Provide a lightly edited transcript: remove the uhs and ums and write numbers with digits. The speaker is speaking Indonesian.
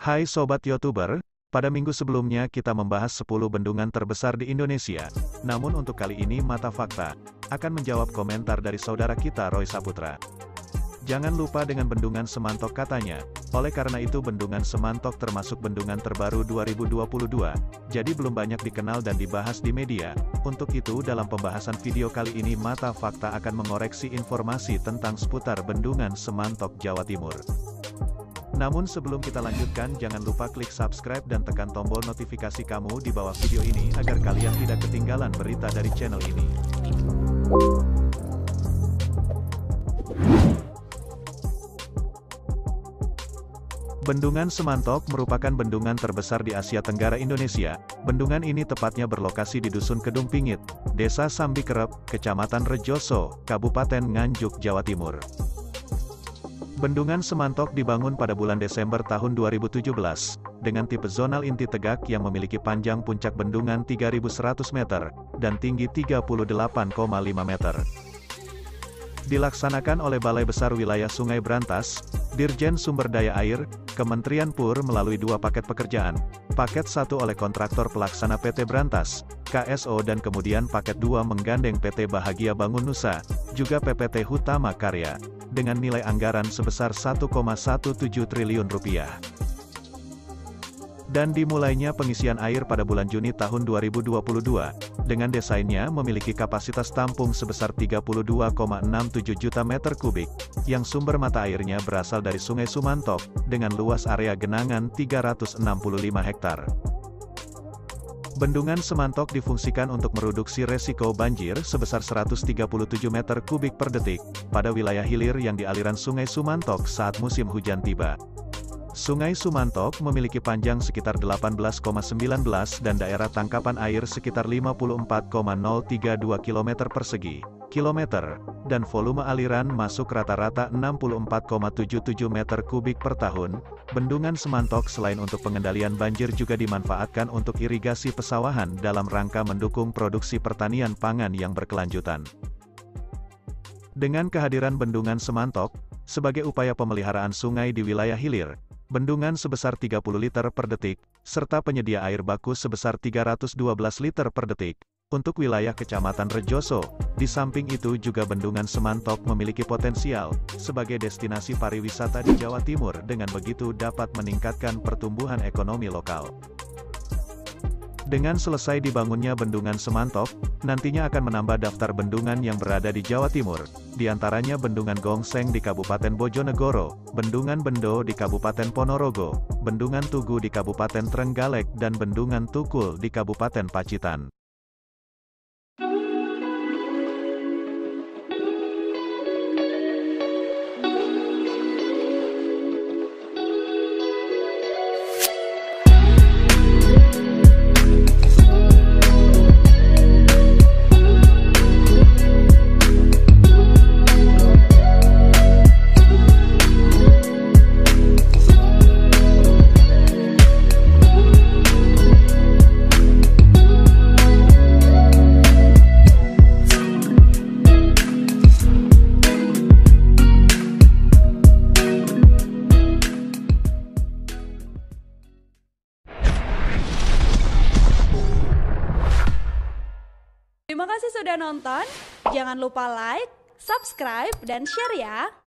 Hai Sobat YouTuber, pada minggu sebelumnya kita membahas 10 bendungan terbesar di Indonesia. Namun untuk kali ini Mata Fakta akan menjawab komentar dari saudara kita Roy Saputra. Jangan lupa dengan Bendungan Semantok katanya. Oleh karena itu Bendungan Semantok termasuk bendungan terbaru 2022, jadi belum banyak dikenal dan dibahas di media. Untuk itu dalam pembahasan video kali ini Mata Fakta akan mengoreksi informasi tentang seputar Bendungan Semantok Jawa Timur. Namun sebelum kita lanjutkan jangan lupa klik subscribe dan tekan tombol notifikasi kamu di bawah video ini agar kalian tidak ketinggalan berita dari channel ini. Bendungan Semantok merupakan bendungan terbesar di Asia Tenggara Indonesia. Bendungan ini tepatnya berlokasi di Dusun Kedung Pingit, Desa Sambikerep, Kecamatan Rejoso, Kabupaten Nganjuk, Jawa Timur. Bendungan Semantok dibangun pada bulan Desember tahun 2017, dengan tipe zonal inti tegak yang memiliki panjang puncak bendungan 3.100 meter, dan tinggi 38,5 meter. Dilaksanakan oleh Balai Besar Wilayah Sungai Brantas, Dirjen Sumber Daya Air, Kementerian PUR melalui 2 paket pekerjaan. Paket 1 oleh kontraktor pelaksana PT Brantas, KSO dan kemudian paket 2 menggandeng PT Bahagia Bangun Nusa, juga PPT Hutama Karya, dengan nilai anggaran sebesar 1,17 triliun rupiah. Dan dimulainya pengisian air pada bulan Juni tahun 2022, dengan desainnya memiliki kapasitas tampung sebesar 32,67 juta meter kubik, yang sumber mata airnya berasal dari Sungai Sumantok, dengan luas area genangan 365 hektar. Bendungan Semantok difungsikan untuk mereduksi resiko banjir sebesar 137 meter kubik per detik, pada wilayah hilir yang di aliran Sungai Sumantok saat musim hujan tiba. Sungai Sumantok memiliki panjang sekitar 18,19 dan daerah tangkapan air sekitar 54,032 km persegi, kilometer, dan volume aliran masuk rata-rata 64,77 meter kubik per tahun. Bendungan Semantok selain untuk pengendalian banjir juga dimanfaatkan untuk irigasi pesawahan dalam rangka mendukung produksi pertanian pangan yang berkelanjutan. Dengan kehadiran Bendungan Semantok, sebagai upaya pemeliharaan sungai di wilayah hilir, bendungan sebesar 30 liter per detik, serta penyedia air baku sebesar 312 liter per detik, untuk wilayah Kecamatan Rejoso. Di samping itu juga Bendungan Semantok memiliki potensial sebagai destinasi pariwisata di Jawa Timur, dengan begitu dapat meningkatkan pertumbuhan ekonomi lokal. Dengan selesai dibangunnya Bendungan Semantok, nantinya akan menambah daftar bendungan yang berada di Jawa Timur, di antaranya Bendungan Gongseng di Kabupaten Bojonegoro, Bendungan Bendo di Kabupaten Ponorogo, Bendungan Tugu di Kabupaten Trenggalek dan Bendungan Tukul di Kabupaten Pacitan. Terima kasih sudah nonton, jangan lupa like, subscribe, dan share ya!